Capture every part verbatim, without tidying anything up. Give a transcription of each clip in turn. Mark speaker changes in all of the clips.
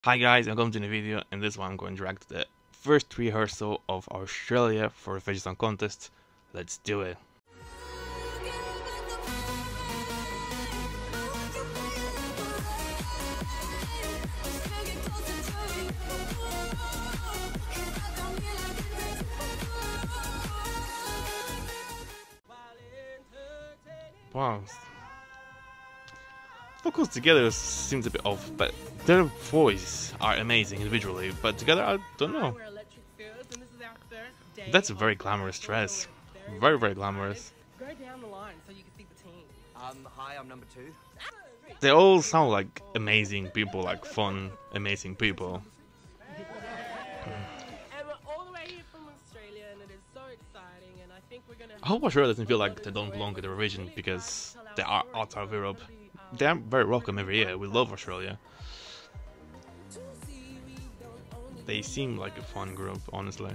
Speaker 1: Hi guys, and welcome to the video. In this one I'm going to react to the first rehearsal of Australia for the Fidget Song contest. Let's do it. Wow. Vocals together seems a bit off, but their voice are amazing individually, but together I don't know. That's a very glamorous dress. Very, very glamorous.
Speaker 2: Go down the line so you can see the team.
Speaker 3: Um, hi, I'm number two.
Speaker 1: They all sound like amazing people, like fun, amazing people.
Speaker 2: And we're all the way here from Australia, and it is so exciting. And I think we're gonna.
Speaker 1: I hope Australia doesn't feel like they don't belong in the region because they are outside of Europe. They are very welcome every year. We love Australia. They seem like a fun group, honestly.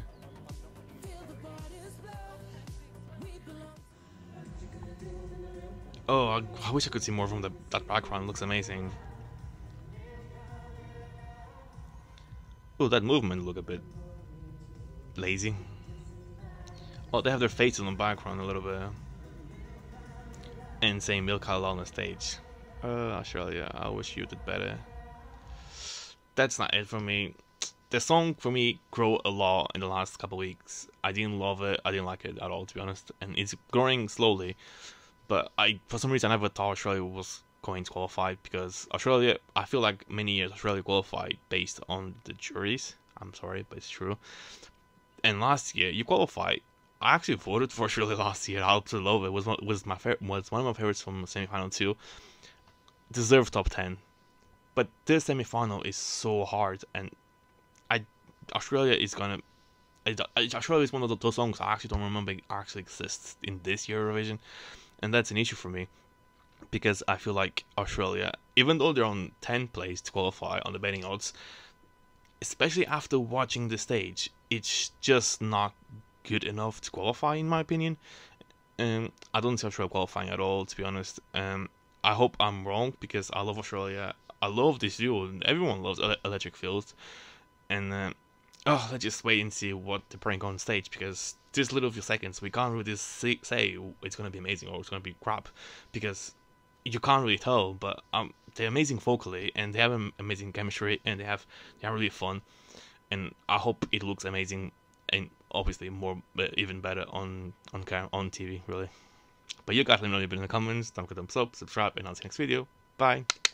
Speaker 1: Oh, I, I wish I could see more from the, that background. It looks amazing. Oh, that movement look a bit lazy. Oh, they have their faces on the background a little bit. And saying Milk Halal on the stage. Uh, Australia, I wish you did better. That's not it for me. The song for me grew a lot in the last couple weeks. I didn't love it. I didn't like it at all, to be honest. And it's growing slowly. But I, for some reason, I never thought Australia was going to qualify because Australia, I feel like many years Australia qualified based on the juries. I'm sorry, but it's true. And last year, you qualified. I actually voted for Australia last year. I absolutely love it. It was one, was my favorite, was one of my favorites from the semi-final too. Deserved top ten, but this semi-final is so hard, and I Australia is gonna. I, Australia is one of those songs I actually don't remember actually exists in this Eurovision, and that's an issue for me because I feel like Australia, even though they're on tenth place to qualify on the betting odds, especially after watching the stage, it's just not good enough to qualify in my opinion. And I don't see Australia qualifying at all, to be honest. Um, I hope I'm wrong because I love Australia. I love this duo. Everyone loves Electric Fields. And uh, oh, let's just wait and see what they bring on stage because this little few seconds we can't really say, say it's gonna be amazing or it's gonna be crap because you can't really tell. But um, they're amazing vocally and they have an amazing chemistry and they have they are really fun. And I hope it looks amazing and obviously more, even better on on on T V really. But you guys let me know in the comments. Don't forget to thumbs up, subscribe, and I'll see you next video. Bye.